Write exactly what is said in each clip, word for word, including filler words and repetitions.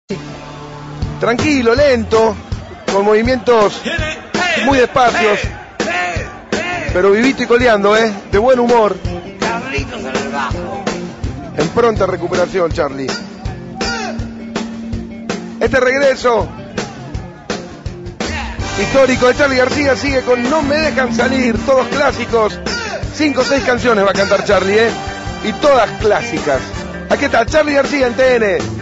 Tranquilo, lento, con movimientos muy despacios, pero vivito y coleando, ¿eh? De buen humor. Carlitos en el bajo. En pronta recuperación, Charlie. Este regreso histórico de Charly García sigue con No me dejan salir, todos clásicos. Cinco o seis canciones va a cantar Charly, ¿eh? Y todas clásicas. Aquí está Charly García en T N.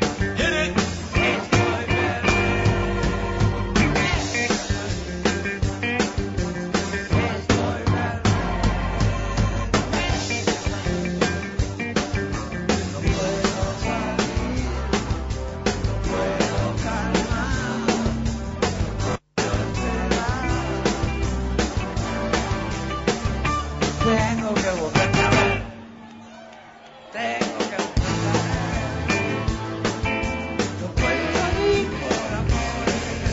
Tengo que volverte a ver. Tengo que volverte a ver. No puedo salir por amor.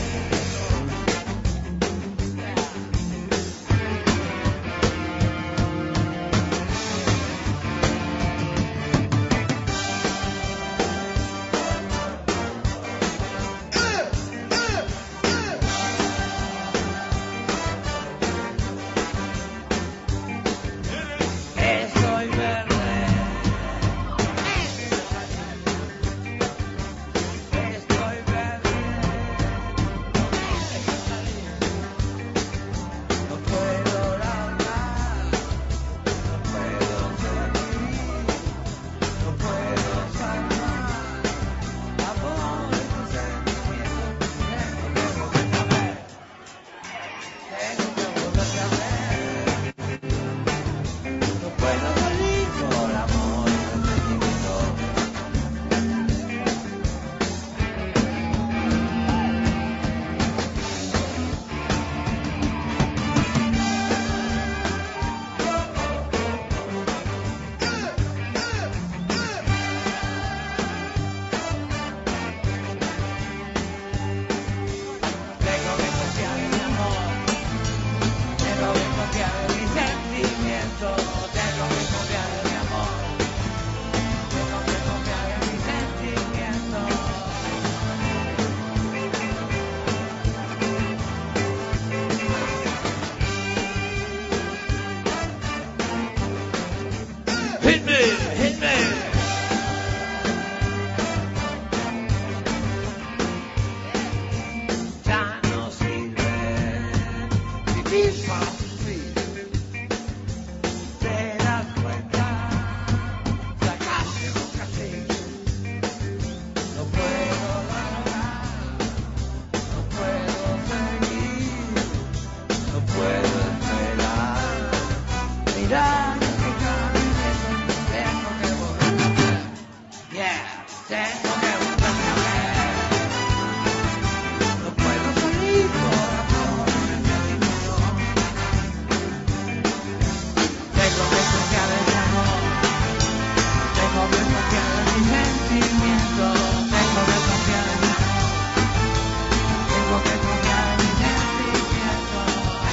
Estoy verde. Estoy verde. No puedo orar más. No puedo seguir. No puedo salvar. Amor y sentimiento. Tengo que volverte a ver. Tengo que volverte a ver. No puedo salir por amor y sentimiento. Tengo que confiar en mi amor. Tengo que confiar en mis sentimientos. Tengo que confiar en mi amor. Tengo que confiar en mis sentimientos. Hit me, hit me. Ya no sirve vivir para sufrir. Te das cuenta, sacaste un castigo. No puedo largar, no puedo seguir, no puedo esperar. Mirar que camino, tengo que volver a ver. Yeah, tengo que volver a ver. No puedo salir por amor y sentimiento. Tengo que confiar en mi amor. Tengo que confiar en mis sentimientos. Tengo que confiar en mi amor. Tengo que confiar en mis sentimientos.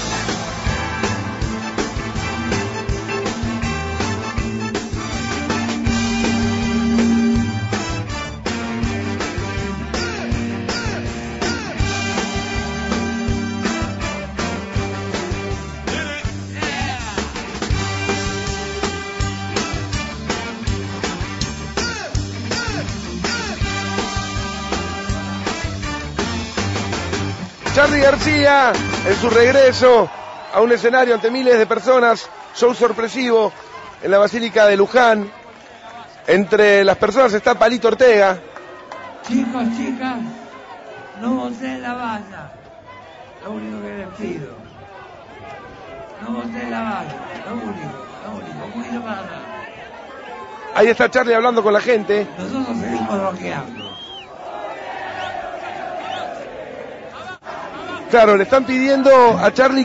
Charly García en su regreso a un escenario ante miles de personas. Show sorpresivo en la Basílica de Luján. Entre las personas está Palito Ortega. Chicos, chicas, no boté la valla. Lo único que les pido. No boté la valla. Lo único, lo único. Un poquito para atrás. Ahí está Charly hablando con la gente. Nosotros seguimos rockeando. Claro, le están pidiendo a Charly